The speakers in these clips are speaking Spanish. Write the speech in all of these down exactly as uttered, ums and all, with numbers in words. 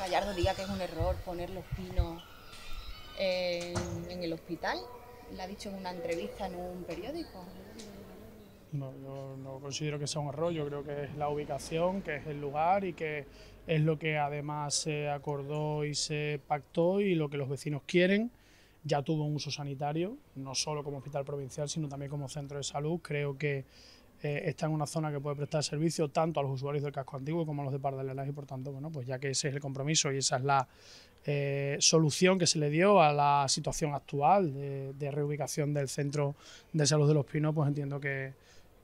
Gallardo diga que es un error poner los pinos en, en el hospital. Lo ha dicho en una entrevista en un periódico. No, yo no considero que sea un error, yo creo que es la ubicación, que es el lugar y que es lo que además se acordó y se pactó y lo que los vecinos quieren. Ya tuvo un uso sanitario, no solo como hospital provincial, sino también como centro de salud. Creo que eh, está en una zona que puede prestar servicio tanto a los usuarios del casco antiguo como a los de Pardalela y por tanto, bueno, pues ya que ese es el compromiso y esa es la eh, solución que se le dio a la situación actual de, de reubicación del centro de salud de Los Pinos, pues entiendo que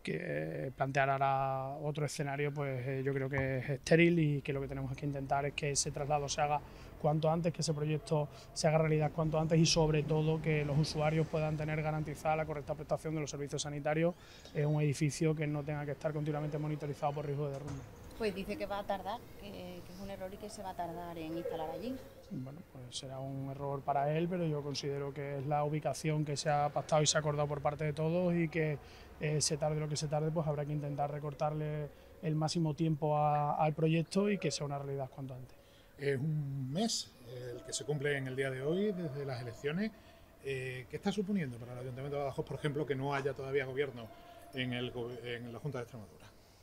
que plantear ahora otro escenario, pues eh, yo creo que es estéril y que lo que tenemos que intentar es que ese traslado se haga cuanto antes, que ese proyecto se haga realidad cuanto antes y sobre todo que los usuarios puedan tener garantizada la correcta prestación de los servicios sanitarios en un edificio que no tenga que estar continuamente monitorizado por riesgo de derrumbe. Pues dice que va a tardar, que, que es un error y que se va a tardar en instalar allí. Bueno, pues será un error para él, pero yo considero que es la ubicación que se ha pactado y se ha acordado por parte de todos y que eh, se tarde lo que se tarde, pues habrá que intentar recortarle el máximo tiempo a, al proyecto y que sea una realidad cuanto antes. Es un mes el que se cumple en el día de hoy desde las elecciones. Eh, ¿Qué está suponiendo para el Ayuntamiento de Badajoz, por ejemplo, que no haya todavía gobierno en, el, en la Junta de Extremadura?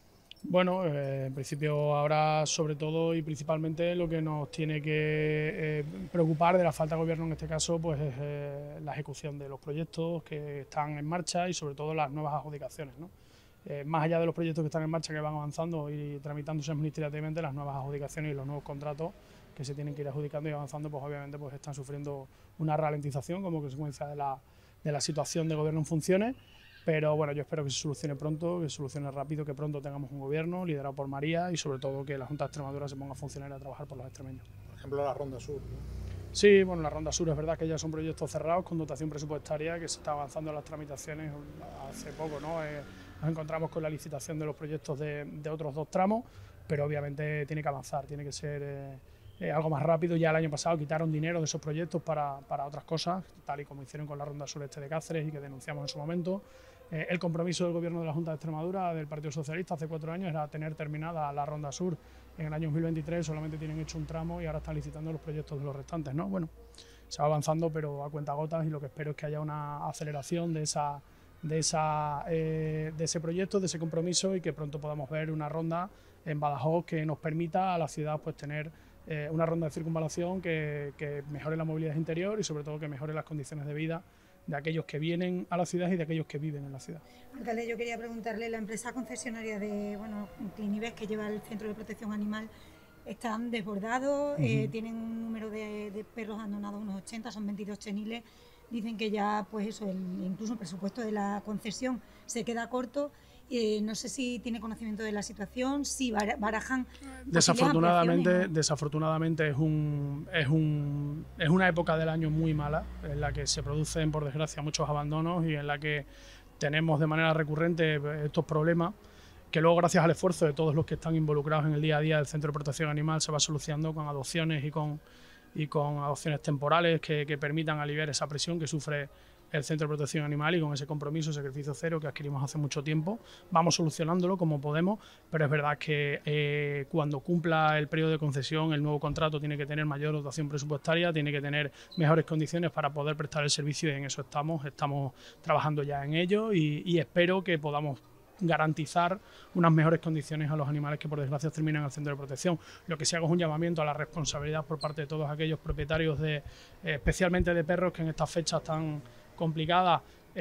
Bueno, eh, en principio ahora sobre todo y principalmente lo que nos tiene que eh, preocupar de la falta de gobierno en este caso pues es eh, la ejecución de los proyectos que están en marcha y sobre todo las nuevas adjudicaciones, ¿no? Eh, más allá de los proyectos que están en marcha que van avanzando y tramitándose administrativamente, las nuevas adjudicaciones y los nuevos contratos que se tienen que ir adjudicando y avanzando pues obviamente pues están sufriendo una ralentización como consecuencia de la, de la situación de gobierno en funciones. Pero bueno, yo espero que se solucione pronto, que se solucione rápido, que pronto tengamos un gobierno liderado por María y sobre todo que la Junta de Extremadura se ponga a funcionar y a trabajar por los extremeños. Por ejemplo, la Ronda Sur, ¿no? Sí, bueno, la Ronda Sur es verdad que ya son proyectos cerrados con dotación presupuestaria que se está avanzando en las tramitaciones hace poco, ¿no? Eh, nos encontramos con la licitación de los proyectos de, de otros dos tramos, pero obviamente tiene que avanzar, tiene que ser eh, eh, algo más rápido. Ya el año pasado quitaron dinero de esos proyectos para, para otras cosas, tal y como hicieron con la Ronda Sureste de Cáceres y que denunciamos en su momento. Eh, el compromiso del Gobierno de la Junta de Extremadura, del Partido Socialista, hace cuatro años era tener terminada la Ronda Sur en el año dos mil veintitrés, solamente tienen hecho un tramo y ahora están licitando los proyectos de los restantes, ¿no? Bueno, se va avanzando pero a cuentagotas y lo que espero es que haya una aceleración de, esa, de, esa, eh, de ese proyecto, de ese compromiso y que pronto podamos ver una ronda en Badajoz que nos permita a la ciudad pues tener eh, una ronda de circunvalación que, que mejore la movilidad interior y sobre todo que mejore las condiciones de vida de aquellos que vienen a la ciudad y de aquellos que viven en la ciudad. Alcalde, yo quería preguntarle, la empresa concesionaria de bueno, Clinives, que lleva el Centro de Protección Animal, están desbordados, uh -huh. eh, tienen un número de, de perros abandonados, unos ochenta, son veintidós cheniles, dicen que ya pues eso, el, incluso el presupuesto de la concesión se queda corto. Eh, no sé si tiene conocimiento de la situación, si barajan. Desafortunadamente, desafortunadamente es, un, es, un, es una época del año muy mala, en la que se producen, por desgracia, muchos abandonos y en la que tenemos de manera recurrente estos problemas, que luego, gracias al esfuerzo de todos los que están involucrados en el día a día del Centro de Protección Animal, se va solucionando con adopciones y con, y con adopciones temporales que, que permitan aliviar esa presión que sufre el Centro de Protección Animal y con ese compromiso, sacrificio cero que adquirimos hace mucho tiempo. Vamos solucionándolo como podemos, pero es verdad que eh, cuando cumpla el periodo de concesión, el nuevo contrato tiene que tener mayor dotación presupuestaria, tiene que tener mejores condiciones para poder prestar el servicio y en eso estamos, estamos trabajando ya en ello y, y espero que podamos garantizar unas mejores condiciones a los animales que por desgracia terminan en el centro de protección. Lo que se haga es un llamamiento a la responsabilidad por parte de todos aquellos propietarios de, eh, especialmente de perros que en estas fechas tan complicadas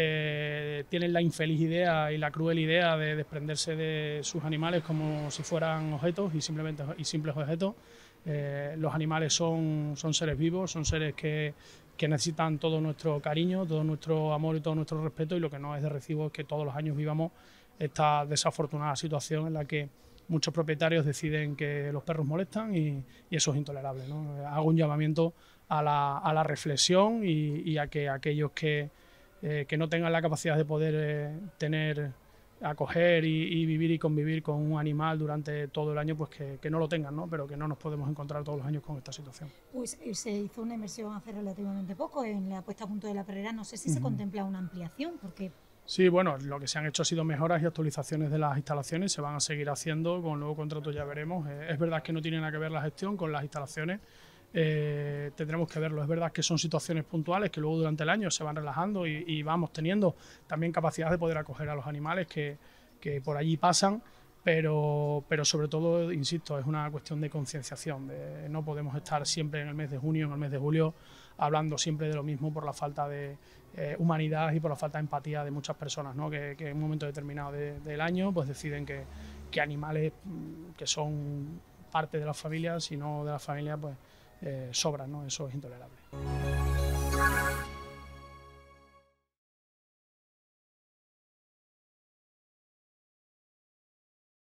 eh, tienen la infeliz idea y la cruel idea de desprenderse de sus animales como si fueran objetos y simplemente y simples objetos. Eh, los animales son, son seres vivos, son seres que, que necesitan todo nuestro cariño, todo nuestro amor y todo nuestro respeto, y lo que no es de recibo es que todos los años vivamos esta desafortunada situación en la que muchos propietarios deciden que los perros molestan y, y eso es intolerable, ¿no? Hago un llamamiento a la, a la reflexión y, y a que aquellos que, eh, que no tengan la capacidad de poder eh, tener, acoger y, y vivir y convivir con un animal durante todo el año, pues que, que no lo tengan, ¿no? Pero que no nos podemos encontrar todos los años con esta situación. Pues se hizo una inversión hace relativamente poco en la puesta a punto de la perrera. No sé si uh-huh. se contempla una ampliación, porque Sí, bueno, lo que se han hecho ha sido mejoras y actualizaciones de las instalaciones, se van a seguir haciendo, con el nuevo contrato ya veremos. Eh, es verdad que no tiene nada que ver la gestión con las instalaciones, eh, tendremos que verlo. Es verdad que son situaciones puntuales que luego durante el año se van relajando y, y vamos teniendo también capacidad de poder acoger a los animales que, que por allí pasan, pero, pero sobre todo, insisto, es una cuestión de concienciación. De, no podemos estar siempre en el mes de junio, en el mes de julio, hablando siempre de lo mismo por la falta de eh, humanidad y por la falta de empatía de muchas personas, ¿no? que, que en un momento determinado de, del año pues deciden que, que animales que son parte de la familia, si no de la familia, pues eh, sobran, ¿no? Eso es intolerable.